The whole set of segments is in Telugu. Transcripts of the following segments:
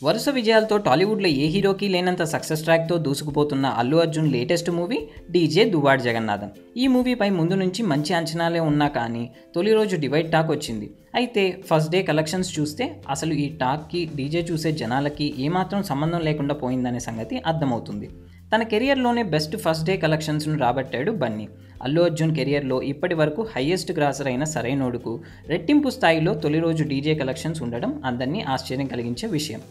వరుస విజయాలతో టాలీవుడ్లో ఏ హీరోకి లేనంత సక్సెస్ ట్రాక్తో దూసుకుపోతున్న Allu Arjun latest movie DJ Duvvada Jagannatham. ఈ మూవీపై ముందు నుంచి మంచి అంచనాలే ఉన్నా కానీ తొలి రోజు డివైడ్ టాక్ వచ్చింది. అయితే ఫస్ట్ డే కలెక్షన్స్ చూస్తే అసలు ఈ టాక్కి డీజే చూసే జనాలకి ఏమాత్రం సంబంధం లేకుండా పోయిందనే సంగతి అర్థమవుతుంది. తన కెరియర్లోనే బెస్ట్ ఫస్ట్ డే కలెక్షన్స్ను రాబట్టాడు బన్నీ. అల్లు అర్జున్ కెరియర్లో ఇప్పటి వరకు హయ్యెస్ట్ గ్రాసర్ అయిన సరైనోడుకు రెట్టింపు స్థాయిలో తొలి రోజు డీజే కలెక్షన్స్ ఉండడం అందరినీ ఆశ్చర్యం కలిగించే విషయం.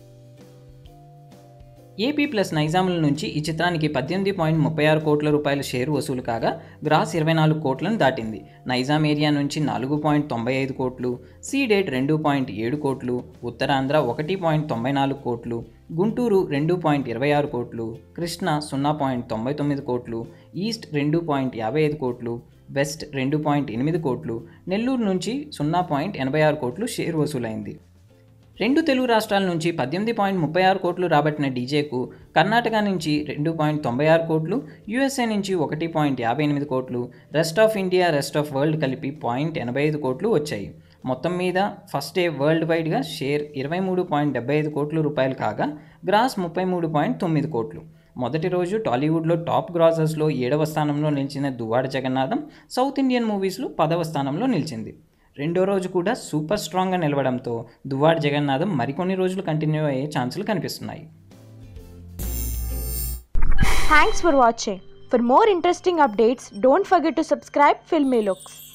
ఏపీ ప్లస్ నైజాముల నుంచి ఈ చిత్రానికి 18.36 కోట్ల రూపాయల షేరు వసూలు కాగా గ్రాస్ 24 కోట్లను దాటింది. నైజాం ఏరియా నుంచి 4.95 కోట్లు, సీ డేట్ 2.7 కోట్లు, ఉత్తరాంధ్ర 1.94 కోట్లు, గుంటూరు 2.26 కోట్లు, కృష్ణ 0.99 కోట్లు, ఈస్ట్ 2.55 కోట్లు, వెస్ట్ 2.8 కోట్లు, నెల్లూరు నుంచి 0.86 కోట్లు షేర్ వసూలైంది. రెండు తెలుగు రాష్ట్రాల నుంచి 18.36 కోట్లు రాబట్టిన డీజేకు కర్ణాటక నుంచి 2.96 కోట్లు, యూఎస్ఏ నుంచి 1.58 కోట్లు, rest of India, rest of world కలిపి 0.85 కోట్లు వచ్చాయి. మొత్తం మీద ఫస్ట్ డే వరల్డ్ వైడ్గా షేర్ 23.75 కోట్ల రూపాయలు కాగా గ్రాస్ 33.9 కోట్లు. మొదటి రోజు టాలీవుడ్లో టాప్ గ్రాసర్స్లో 7వ స్థానంలో నిలిచిన దువ్వాడ జగన్నాథం సౌత్ ఇండియన్ మూవీస్లో 10వ స్థానంలో నిలిచింది. రెండో రోజు కూడా సూపర్ స్ట్రాంగ్గా నిలవడంతో దువ్వాడ జగన్నాథం మరికొన్ని రోజులు కంటిన్యూ అయ్యే ఛాన్సులు కనిపిస్తున్నాయి. Thanks for watching. For more interesting updates, don't forget to subscribe Filmy Looks.